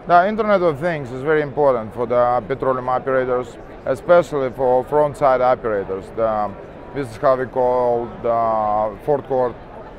The Internet of Things is very important for the petroleum operators, especially for front-side operators. This is how we call the forecourt.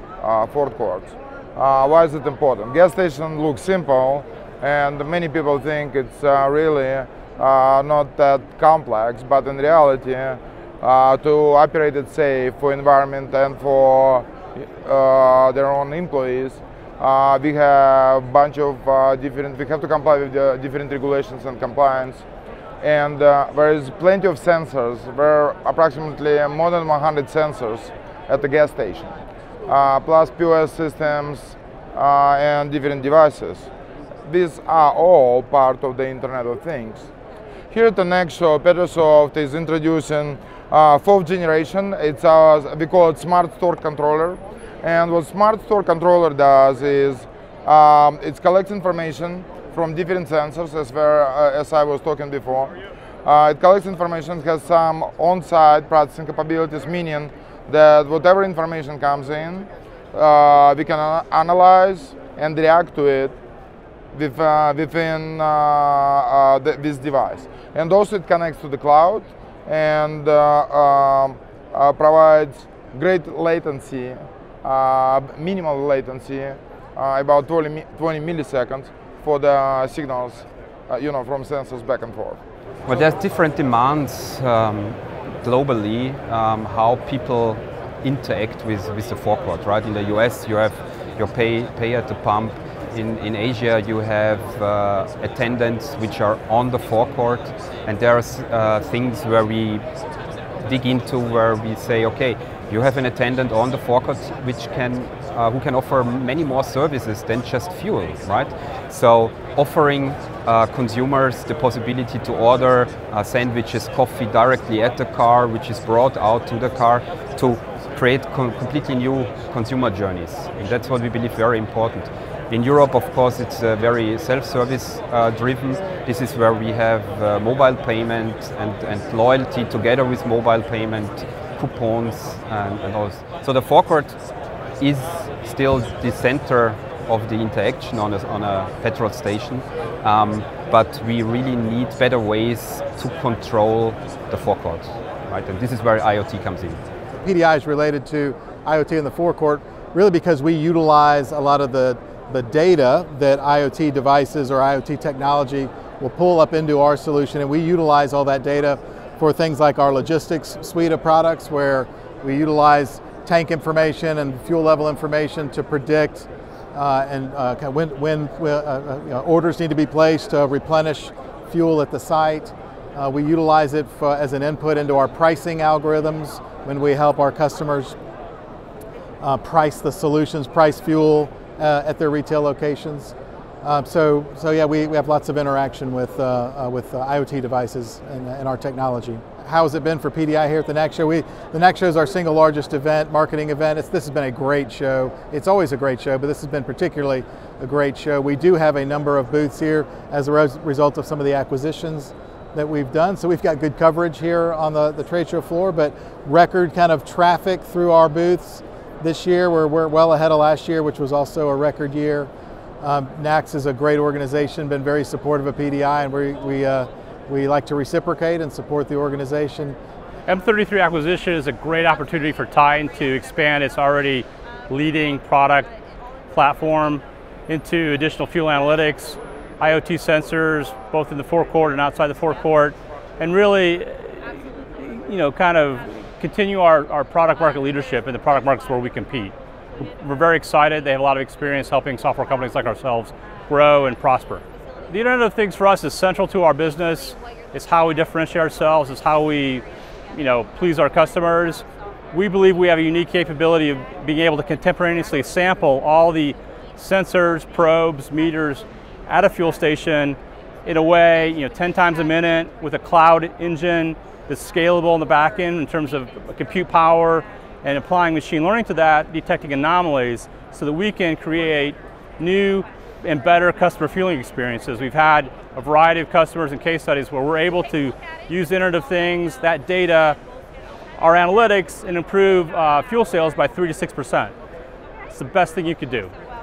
Why is it important? Gas station looks simple, and many people think it's really not that complex, but in reality, to operate it safe for environment and for their own employees, we have a bunch of we have to comply with the different regulations and compliance. And there is plenty of sensors. There are approximately more than 100 sensors at the gas station, plus POS systems and different devices. These are all part of the Internet of Things. Here at the next show, Petrosoft is introducing fourth generation. It's we call it Smart Store Controller. And what Smart Store Controller does is it collects information from different sensors, as I was talking before. It collects information, has some on-site processing capabilities, meaning that whatever information comes in, we can analyze and react to it within this device. And also it connects to the cloud and provides great latency, minimal latency, about 20 milliseconds for the signals, from sensors back and forth. Well, there's different demands globally how people interact with the forecourt, right? In the US, you have your pay at the pump. In Asia, you have attendants which are on the forecourt, and there are things where we dig into where we say, okay, you have an attendant on the forecourt which who can offer many more services than just fuel, right? So offering consumers the possibility to order sandwiches, coffee directly at the car, which is brought out to the car, to create completely new consumer journeys. And that's what we believe very important. In Europe, of course, it's very self-service driven. This is where we have mobile payment and loyalty together with mobile payment, coupons and all. So the forecourt is still the center of the interaction on a petrol station, but we really need better ways to control the forecourt, right? And this is where IoT comes in. PDI is related to IoT in the forecourt really because we utilize a lot of the data that IoT devices or IoT technology will pull up into our solution, and we utilize all that data for things like our logistics suite of products, where we utilize tank information and fuel level information to predict when orders need to be placed to replenish fuel at the site. We utilize it as an input into our pricing algorithms when we help our customers price the solutions, price fuel at their retail locations. So yeah, we have lots of interaction with IoT devices and our technology. How has it been for PDI here at the NACS show? The NACS show is our single largest marketing event. This has been a great show. It's always a great show, but this has been particularly a great show. We do have a number of booths here as a result of some of the acquisitions that we've done. So we've got good coverage here on the trade show floor, but record kind of traffic through our booths this year. We're well ahead of last year, which was also a record year. NACS is a great organization, been very supportive of PDI, and we like to reciprocate and support the organization. M33 acquisition is a great opportunity for Titan to expand its already leading product platform into additional fuel analytics, IoT sensors, both in the forecourt and outside the forecourt, and really, kind of continue our product market leadership in the product markets where we compete. We're very excited. They have a lot of experience helping software companies like ourselves grow and prosper. The Internet of Things for us is central to our business. It's how we differentiate ourselves. It's how we, please our customers. We believe we have a unique capability of being able to contemporaneously sample all the sensors, probes, meters at a fuel station in a way, 10 times a minute with a cloud engine that's scalable in the back end in terms of compute power, and applying machine learning to that, detecting anomalies so that we can create new and better customer fueling experiences. We've had a variety of customers and case studies where we're able to use the Internet of Things, that data, our analytics, and improve fuel sales by 3 to 6%. It's the best thing you could do.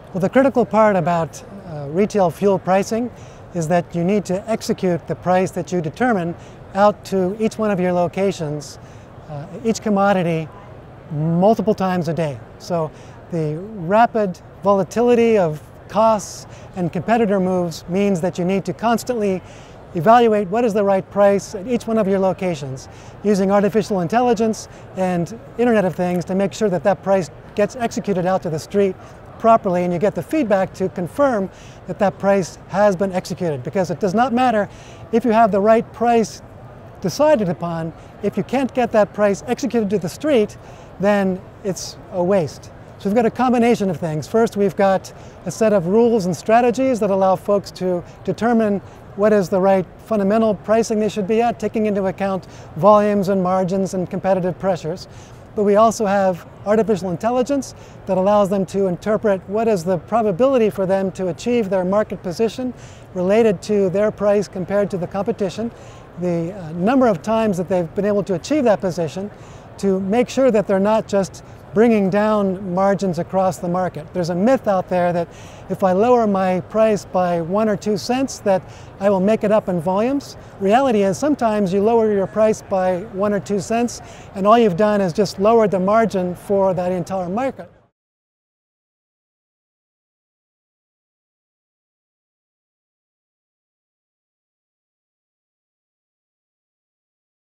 Well, the critical part about retail fuel pricing is that you need to execute the price that you determine out to each one of your locations, each commodity, multiple times a day. So the rapid volatility of costs and competitor moves means that you need to constantly evaluate what is the right price at each one of your locations using artificial intelligence and Internet of Things to make sure that that price gets executed out to the street properly, and you get the feedback to confirm that that price has been executed, because it does not matter if you have the right price decided upon. If you can't get that price executed to the street, then it's a waste. So we've got a combination of things. First, we've got a set of rules and strategies that allow folks to determine what is the right fundamental pricing they should be at, taking into account volumes and margins and competitive pressures. But we also have artificial intelligence that allows them to interpret what is the probability for them to achieve their market position related to their price compared to the competition, the number of times that they've been able to achieve that position, to make sure that they're not just bringing down margins across the market. There's a myth out there that if I lower my price by 1 or 2 cents that I will make it up in volumes. Reality is sometimes you lower your price by 1 or 2 cents and all you've done is just lowered the margin for that entire market.